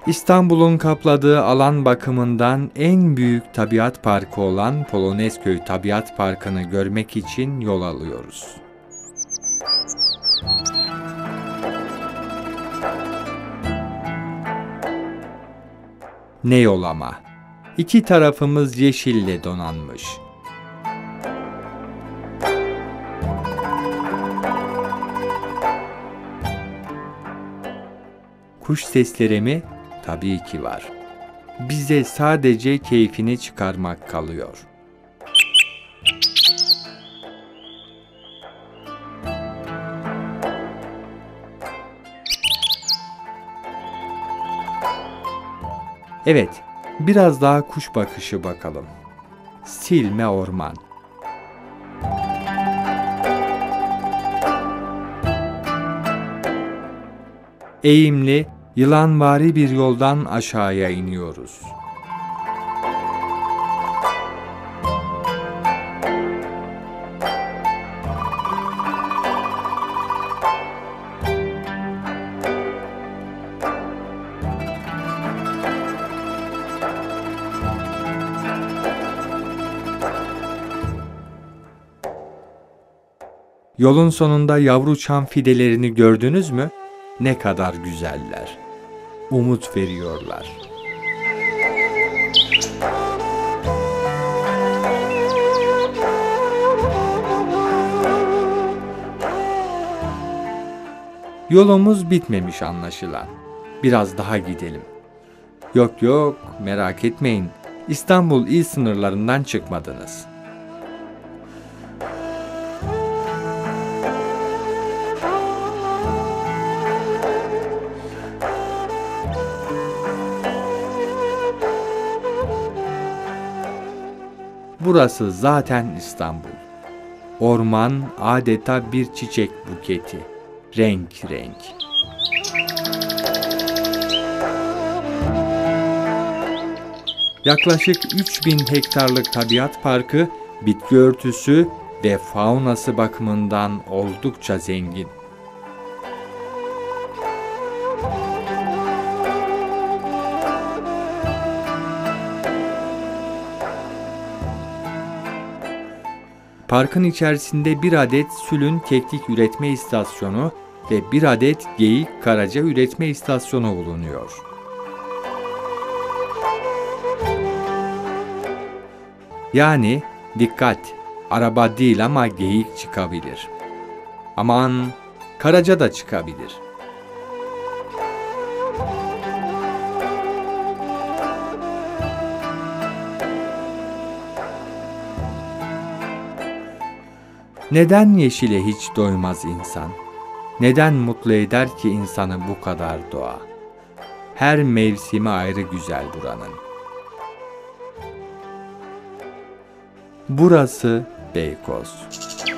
İstanbul'un kapladığı alan bakımından en büyük tabiat parkı olan Polonezköy Tabiat Parkı'nı görmek için yol alıyoruz. Ne yol ama! İki tarafımız yeşille donanmış. Kuş sesleri mi? Tabii ki var. Bize sadece keyfini çıkarmak kalıyor. Evet, biraz daha kuş bakışı bakalım. Silme orman. Eğimli, yılanvari bir yoldan aşağıya iniyoruz. Yolun sonunda yavru çam fidelerini gördünüz mü? Ne kadar güzeller. Umut veriyorlar. Yolumuz bitmemiş anlaşılan. Biraz daha gidelim. Yok yok, merak etmeyin. İstanbul il sınırlarından çıkmadınız. Burası zaten İstanbul. Orman adeta bir çiçek buketi. Renk renk. Yaklaşık 3000 hektarlık tabiat parkı, bitki örtüsü ve faunası bakımından oldukça zengin. Parkın içerisinde bir adet sülün keklik üretme istasyonu ve bir adet geyik karaca üretme istasyonu bulunuyor. Yani dikkat, araba değil ama geyik çıkabilir. Aman, karaca da çıkabilir. Neden yeşile hiç doymaz insan? Neden mutlu eder ki insanı bu kadar doğa? Her mevsimi ayrı güzel buranın. Burası Beykoz.